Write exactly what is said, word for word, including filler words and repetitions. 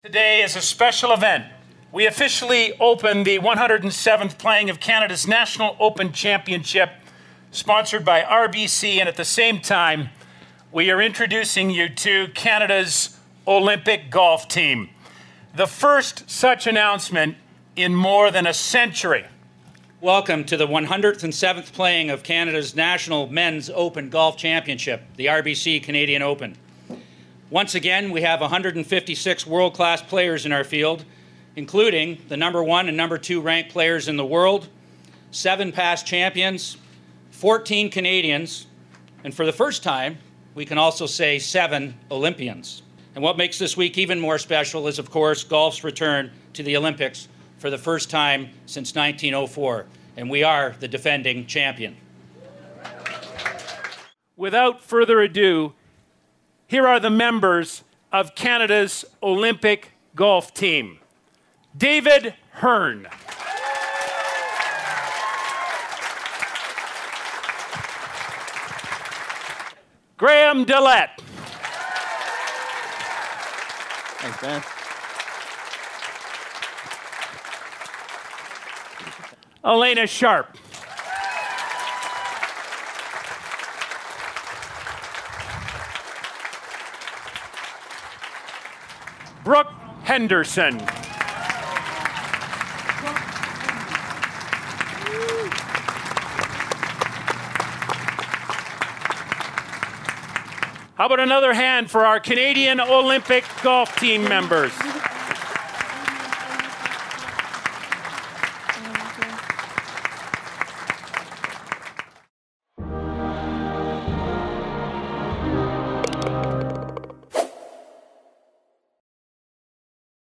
Today is a special event. We officially open the one hundred seventh playing of Canada's National Open Championship, sponsored by R B C, and at the same time, we are introducing you to Canada's Olympic golf team. The first such announcement in more than a century. Welcome to the one hundred seventh playing of Canada's National Men's Open Golf Championship, the R B C Canadian Open. Once again, we have one hundred fifty-six world-class players in our field, including the number one and number two ranked players in the world, seven past champions, fourteen Canadians, and for the first time, we can also say seven Olympians. And what makes this week even more special is, of course, golf's return to the Olympics for the first time since nineteen oh four, and we are the defending champion. Without further ado, here are the members of Canada's Olympic golf team. David Hearn. Graham Dillette. Thanks, man. Elena Sharp. Brooke Henderson. How about another hand for our Canadian Olympic golf team members?